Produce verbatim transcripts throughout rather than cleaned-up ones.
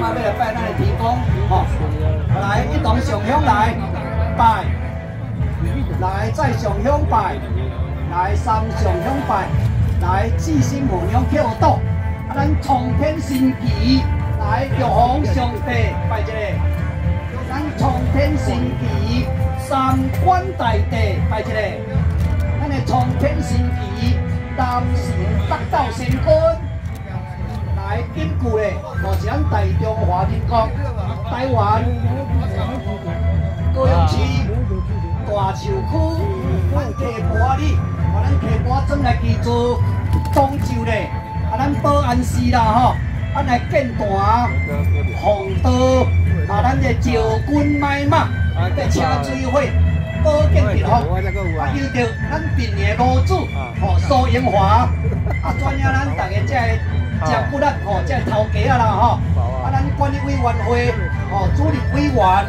要来拜咱的天公，吼，来一同上香来拜，来再上香拜，来三上香拜，来四心无娘跳岛，啊，咱冲天神旗，来玉皇上帝拜一个，咱冲天神旗，三官大帝拜一个，咱的冲天神旗，南神北斗神君。 来紧句咧，就是咱大中华民国台湾高雄市大树区咱溪坡里，把咱溪坡转来记住东就咧，啊咱保安市啦吼，咱来建坛红道，啊咱的招军买马，要车水火，保健平衡，啊由着咱平年老主吼苏永华，啊转领咱大家这。 食骨力吼，即个头家啊啦吼，啊咱管理委员会吼主任委员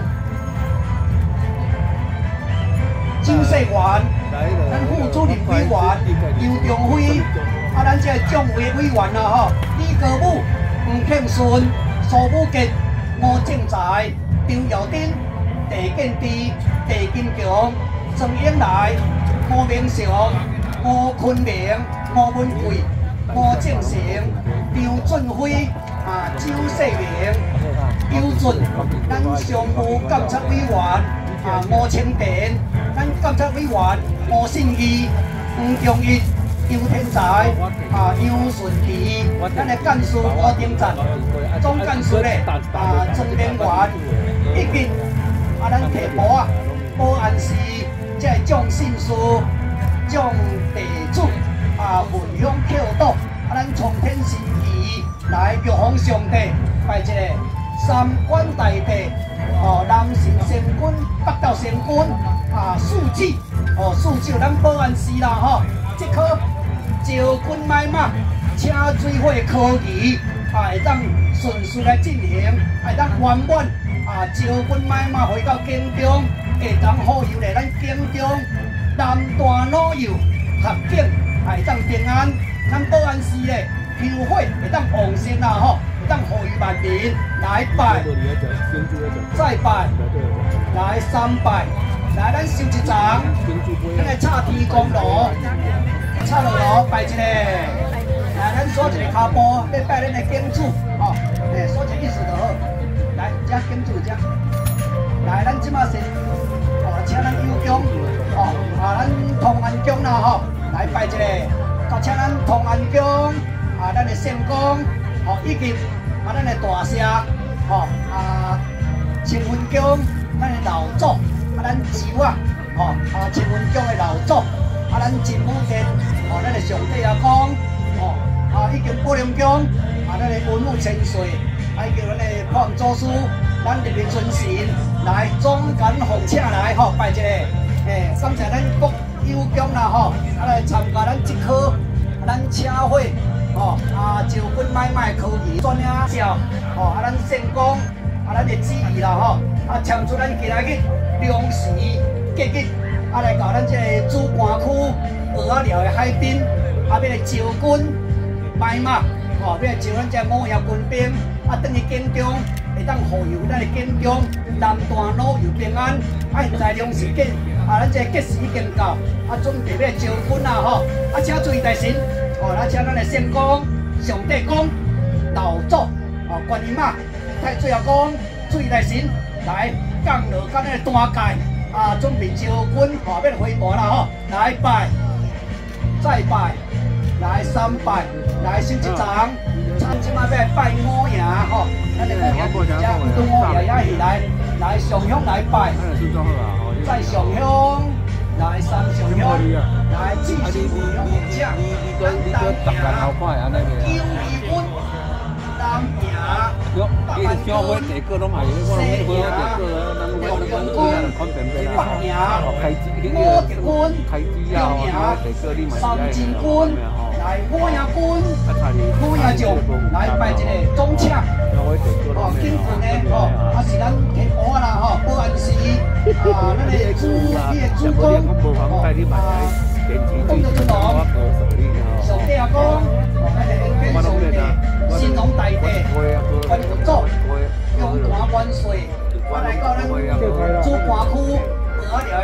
周世元，咱副主任委员尤仲辉，啊咱即个总委委员啦吼，李高武、黄庆顺、苏武杰、吴正才、张耀丁、陈建志、陈金强、曾英来、吴明祥、吴坤明、吴文贵。 吴正成、张俊辉、啊周世明、邱俊，咱常务监察委员啊吴清田，咱监察委员吴信义、黄忠义、邱天才啊杨顺奇，咱的干事吴丁赞，总干事咧啊曾连元，以及啊咱提埔啊保安市即个蒋信书、蒋地主。 啊，文香跳岛，啊，咱冲天神旗来玉皇上帝拜一个三官大帝，哦，南神神君、北斗神君，啊，书记，哦，书记咱保安司啦吼，即颗招军买马、车水火科技，啊，会当顺序来进行，会当圆满，啊，招军买马回到京中，会当好游来咱京中南大老友合境。 会当平安，咱保安司咧，香火会当旺盛啦吼，会当富裕万民来拜，再拜，来三拜，来咱收一场，咱来插天公炉，插落炉拜一个，来咱锁一个骹步，要拜咱的经主，吼，诶，锁一个意思就好，来，遮经主遮，来，咱即马先，哦，请咱有公，哦，啊，咱同安宫啦吼。 来拜一个，甲请咱同安宫啊，咱的圣公，吼以及啊咱的大社，吼啊清云宫，咱的老祖，啊咱周啊，吼啊清云宫的老祖，啊咱真武殿，吼咱的上帝阿公，吼啊以及保良宫，啊咱的文武千岁，啊以及咱的普安祖师，咱日日尊神来总感奉请来，吼拜一个，诶，感谢咱国。 有功啦吼，啊来参加咱即科，咱车会，吼啊招军买卖科技专领照，吼啊咱圣公，啊咱的旨意啦吼，啊签出咱今仔日粮食节日，啊来到咱这个主干区鹅仔寮的海滨，啊要来招军买卖，吼要来招咱这五爷军兵，啊等于京中会当护佑咱的京中南大老幼平安，啊现在粮食节。 啊，咱这节时已经到，啊，准备要招军啦吼！啊，请注意大神，哦，来请咱的圣公、上帝公、老祖、哦，观音妈、太水阿公、注意大神来降落咱的大界，啊，准备招军，哦，要回大啦吼！来拜，再拜，来三拜，来收一场，咱即马要拜五爷吼，咱的五爷伫遮，拄五爷也是来来上香来拜。 再上香，来三上香，来四上香，这咱当赢，九二分，当赢，八万军，四赢，六两军，八赢，五十军，六赢，三千军，来五赢军，五赢将，来拜一个总请。 哦，警棍呢，哦，啊是咱提埔啊啦，吼，保安司啊，咱的主，你的主公，哦，啊，工作村长，上帝阿公，咱的恩眷上帝，神龙大帝，关佛祖，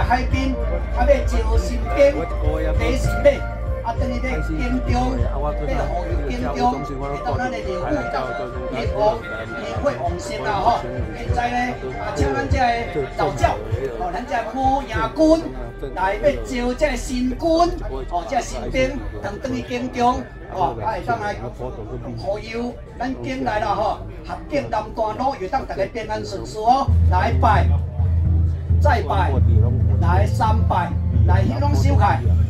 海边，啊要招新兵，第神马。 啊，等于咧京中，咧就互由京中，会到咱的刘武到灭亡、灭火王神啦吼。现在咧，啊，请咱这个老教，哦，咱这魔营军来要招这个新军，哦，这新兵同等于京中，哦，啊会当来互由咱京来啦吼，合境南段路，又当大家平安顺遂哦，来拜，再拜，来三拜，来迄拢收开。